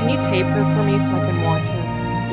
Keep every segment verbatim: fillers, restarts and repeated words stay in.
Can you tape her for me so I can watch her?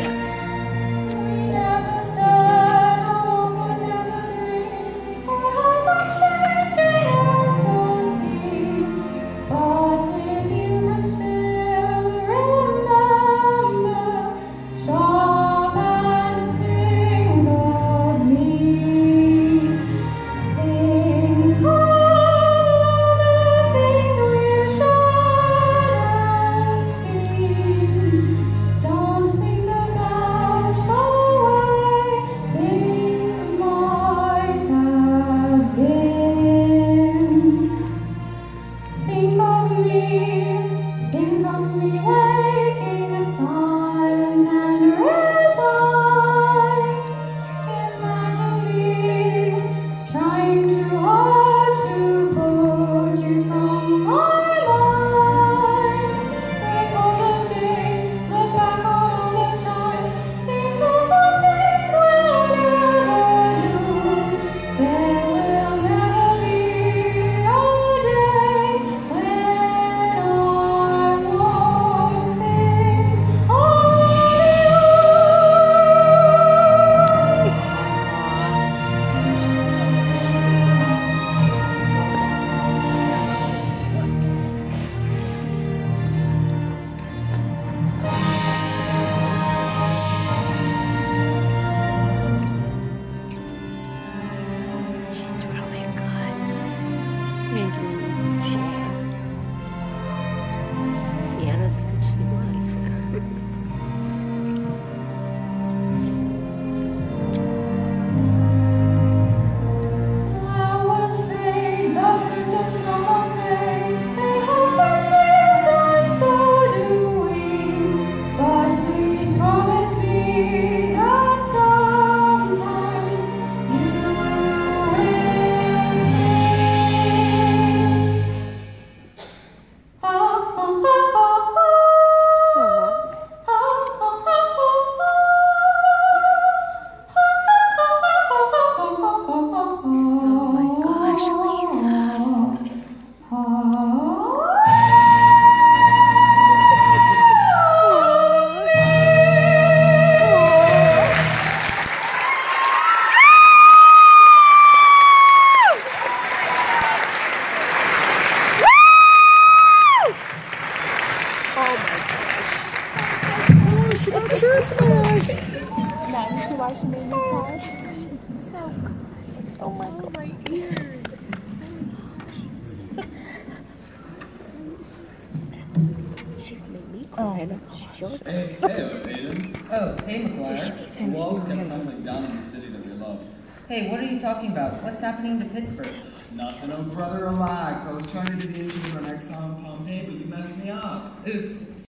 She got Christmas. Now you see why she made me cry? She's so good. Oh my god. My ears. She made me cry. Oh. She showed me. Hey, hey, Aiden. Oh, hey, McGuire. The walls kept tumbling down in the city that we love. Hey, what are you talking about? What's happening to Pittsburgh? Nothing, oh brother, relax. I was trying to do the intro for our next song, Pompeii, but you messed me up. Oops.